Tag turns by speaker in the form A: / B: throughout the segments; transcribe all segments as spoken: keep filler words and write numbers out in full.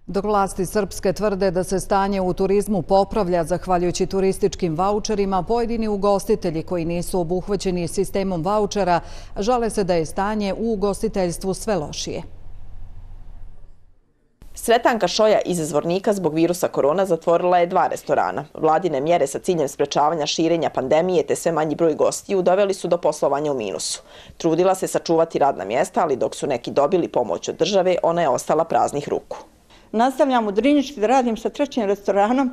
A: Dok vlasti srpske tvrde da se stanje u turizmu popravlja zahvaljujući turističkim vaučerima, pojedini ugostitelji koji nisu obuhvaćeni sistemom vaučera žale se da je stanje u ugostiteljstvu sve lošije.
B: Sretanka Šoja iz Zvornika zbog virusa korona zatvorila je dva restorana. Vladine mjere sa ciljem sprečavanja širenja pandemije te sve manji broj gostiju doveli su do poslovanja u minusu. Trudila se sačuvati radna mjesta, ali dok su neki dobili pomoć od države, ona je ostala praznih ruku.
C: Nastavljam u Drinjički da radim sa trećim restoranom,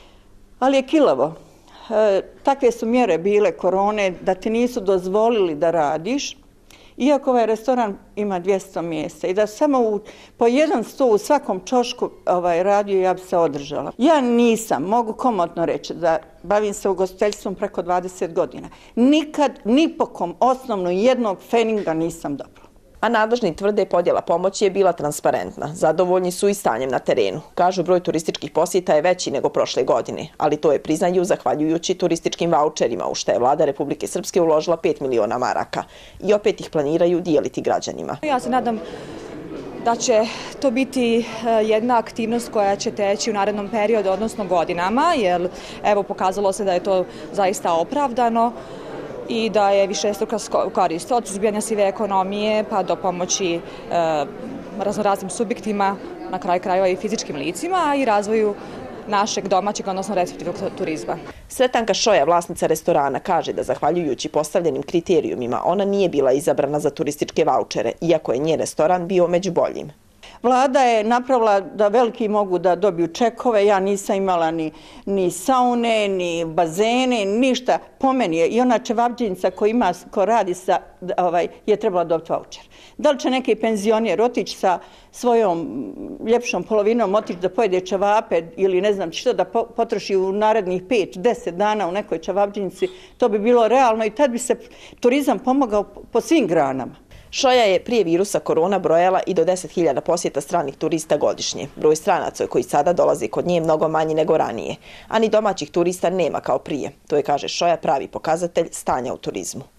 C: ali je kilavo. E, takve su mjere bile korone da ti nisu dozvolili da radiš, iako ovaj restoran ima dvjesto mjesta i da samo u, po jedan sto u svakom čošku ovaj, radio, ja bi se održala. Ja nisam, mogu komotno reći da bavim se ugostiteljstvom preko dvadeset godina. Nikad, ni po kom osnovno jednog feninga nisam dobila.
B: A nadležni tvrde podjela pomoći je bila transparentna. Zadovoljni su i stanjem na terenu. Kažu, broj turističkih posjeta je veći nego prošle godine, ali to je priznaju zahvaljujući turističkim vaučerima, u što je vlada Republike Srpske uložila pet miliona maraka i opet ih planiraju dijeliti građanima.
D: Ja se nadam da će to biti jedna aktivnost koja će teći u narednom periodu, odnosno godinama, jer evo pokazalo se da je to zaista opravdano i da je višestruka korist od suzbijanja sive ekonomije pa do pomoći e, raznoraznim subjektima, na kraju krajeva i fizičkim licima, a i razvoju našeg domaćeg, odnosno receptivnog turizma.
B: Sretanka Šoja, vlasnica restorana, kaže da zahvaljujući postavljenim kriterijumima ona nije bila izabrana za turističke vaučere, iako je njen restoran bio među boljim.
C: Vlada je napravila da veliki mogu da dobiju čekove, ja nisam imala ni, ni saune, ni bazene, ništa. Po meni je i ona čevabđenica ko, ima, ko radi sa, ovaj, je trebala dobiti vaučer. Da li će neki penzionijer otići sa svojom ljepšom polovinom, otići da pojede čevape ili ne znam što da potroši u narednih pet, deset dana u nekoj čevabđenici, to bi bilo realno i tad bi se turizam pomogao po svim granama.
B: Šoja je prije virusa korona brojala i do deset hiljada posjeta stranih turista godišnje. Broj stranaca koji sada dolazi kod nje je mnogo manji nego ranije, a ni domaćih turista nema kao prije. To je, kaže Šoja, pravi pokazatelj stanja u turizmu.